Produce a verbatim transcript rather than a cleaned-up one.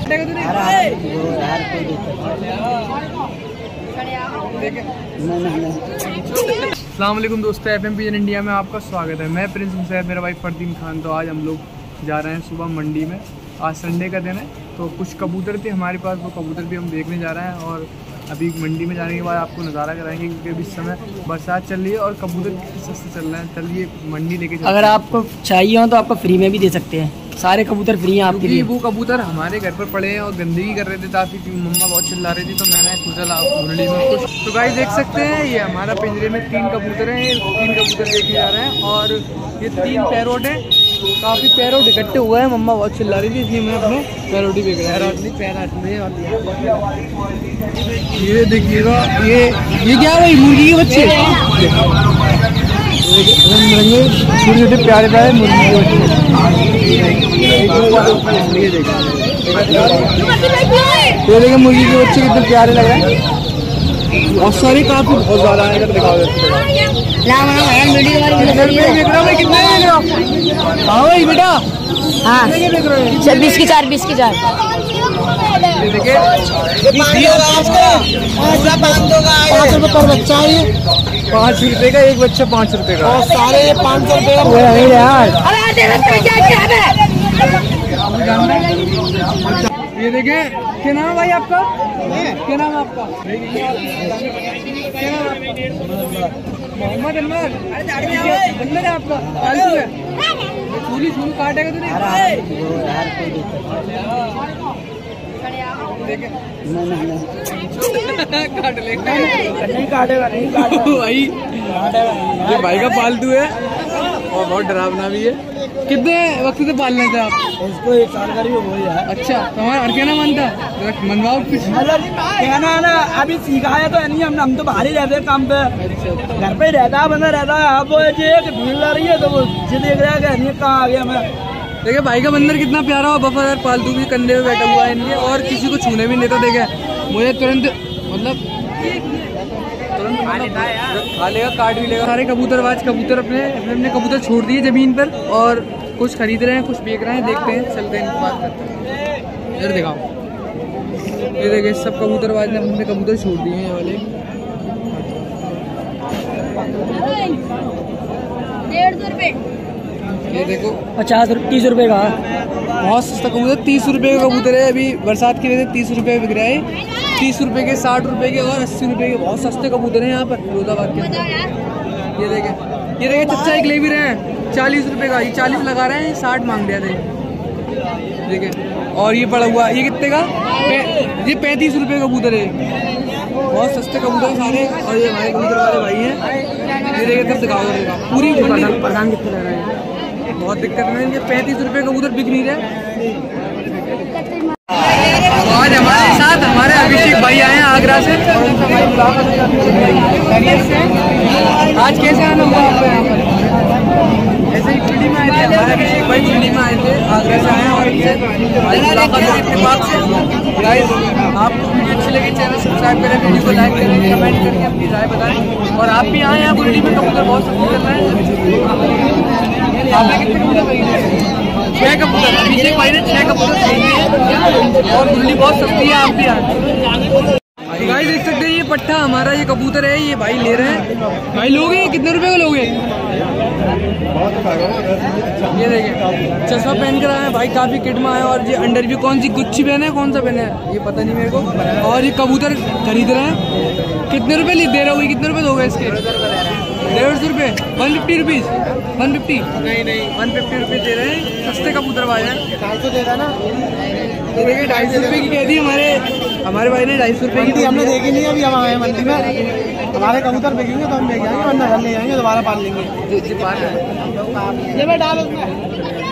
अस्सलाम वालेकुम दोस्तों, F M P N India में आपका स्वागत है। मैं प्रिंस हुसैन, मेरा भाई फरदीन खान। तो आज हम लोग जा रहे हैं सुबह मंडी में। आज संडे का दिन है, तो कुछ कबूतर थे हमारे पास, वो कबूतर भी हम देखने जा रहे हैं। और अभी मंडी में जाने के बाद आपको नज़ारा कराएंगे, क्योंकि अभी इस समय बरसात चल रही है और कबूतर सस्ते चल रहे हैं। चलिए मंडी लेके चलते हैं। अगर आपको चाहिए हो तो आपको फ्री में भी दे सकते हैं, सारे कबूतर फ्री हैं आपके लिए। वो कबूतर हमारे घर पर पड़े हैं और गंदगी कर रहे थे काफ़ी, क्योंकि मम्मा बहुत चिल्ला रही थी, तो मैंने सोचा ला मुरली में कुछ। तो गाइस देख सकते हैं, ये हमारा पिंजरे में तीन कबूतर हैं। तीन कबूतर देखे जा रहे हैं और ये तीन पैरोट हैं। काफ़ी पैरोट इकट्ठे हुए हैं, मम्मा बहुत चिल्ला रही थी, इसलिए मैं अपने पैरोट ही देख रहा हूँ। ये देखिएगा, ये ये क्या है भाई, मुर्गी के बच्चे रंग बिरंगे छोटे छोटे प्यारे प्यारे मुर्गी के बच्चे। ये देखिए मुर्गी के बच्चे कितने प्यारे लग रहे हैं, और सारे काफी बहुत ज्यादा है। इधर दिखाओ, कितने हाँ भाई बेटा, हाँ बीस की चार, बीस की चार। देखिए पाँच रुपये पर बच्चा है, पाँच रुपए का एक बच्चा, पाँच रुपए का। और सारे पाँच सौ रुपये का यार। ये देखिए, क्या नाम है भाई आपका? क्या नाम है आपका? क्या नाम है? मोहम्मद अनवर। अनवर है आपका? पालतू है? चूली चूली काटेगा तो नहीं? काट लेगा, नहीं काटेगा, नहीं काटेगा भाई। ये भाई का पालतू है और बहुत डरावना भी है। कितने वक्त से पालना था आप उसको? एक साल का हो गया। अच्छा, तुम्हारा और क्या ना मानता मनवाओ कुछ? कहना है ना, अभी सीखा है तो नहीं, हम हम तो बाहर ही रहते हैं काम पे। घर पे ही रहता है, बंदा रहता है। अब वो भीड़ लग रही है तो वो देख रहा है कि कहाँ आ गया मैं। देखिए भाई का बंदर कितना प्यारा और वफादार पालतू भी कंधे पे बैठा हुआ है इनके, और किसी को छूने भी नहीं देता। देखे मुझे तुरंत मतलब तुरंत खा लेगा, काट भी लेगा। सारे कबूतरबाज कबूतर अपने अपने अपने कबूतर छोड़ दिए जमीन पर, और कुछ खरीद रहे हैं, कुछ बेच रहे हैं। देखते हैं, चलते हैं, इनकी बात करते हैं। इधर दिखाओ, ये देखिए सब कबूतरबाज ने अपने कबूतर छोड़ दिए हैं। ये वाले डेढ़ सौ रुपये, ये देखो पचास रुपये, तीस रुपये का बहुत सस्ता कबूतर। तीस रुपए का कबूतर है, अभी बरसात की वजह से तीस रुपए बिक रहा है। तीस रुपए के, साठ रुपए के और अस्सी रुपए के बहुत सस्ते कबूतर हैं यहाँ पर फिरोजाबाद के अंदर। ये देखें, ये देखें चच्चा एक ले भी रहे हैं चालीस रुपए का। ये चालीस लगा रहे हैं, साठ मांग रहे थे। देखें, और ये पड़ा हुआ, ये कितने का? ये पैंतीस रुपए का कबूतर है। बहुत सस्ते कबूतर सारे। और ये हमारे कबूतर वाले भाई हैं, ये देखें तब दिखाओ, पूरी परेशान कितने लग रहा है, बहुत दिक्कत में। इनके पैंतीस रुपए कबूतर बिक नहीं रहे। आज हमारे साथ हमारे अभिषेक भाई आए हैं आगरा से, और उनका भाई आज कैसे आना हुआ आपको यहाँ पर? ऐसे ही दिल्ली में आए थे, हमारे अभिषेक भाई दिल्ली में आए थे, आगरा से आए हैं। और इनसे इत्तेफाक से गाइस, आपको वीडियो अच्छी लगी चैनल सब्सक्राइब करें, वीडियो को लाइक करें, कमेंट करके अपनी राय बताएं। और आप भी आए हैं, दिल्ली में कबूतर बहुत सस्ते चल रहे हैं। आपने कितने कबूतर खरीदे? छह कबूतर। अभिषेक भाई ने छह कबूतर खरीदे हैं, और दिल्ली बहुत सस्ती है, आप भी आए। गाइस देख सकते हैं, ये पट्टा हमारा, ये कबूतर है, ये भाई ले रहे हैं। भाई लोगे कितने रुपए का लोगे? ये देखिए चश्मा पहन कर आए हैं भाई, काफी किट में आए। और ये अंडर भी कौन सी गुच्ची पहने है, कौन सा पहने है ये पता नहीं मेरे को। और ये कबूतर खरीद रहे हैं। कितने रुपए दे रहे हो? कितने रुपए दोगे इसके? डेढ़ सौ रुपये, one fifty rupees, one fifty नहीं नहीं वन फिफ्टी रुपीज़ दे रहे हैं। सस्ते कबूतरबाज हैं। ढाई सौ दे रहा ना, तो देखिए ढाई सौ रुपये की कह दी हमारे हमारे भाई ने। ढाई सौ रुपये की हमने देखी नहीं अभी। हम आए मंडी में, हमारे कबूतर बिकेंगे तो हम लेके आएंगे, वरना घर ले आएंगे, दोबारा पाल लेंगे। जी जी, पाल है।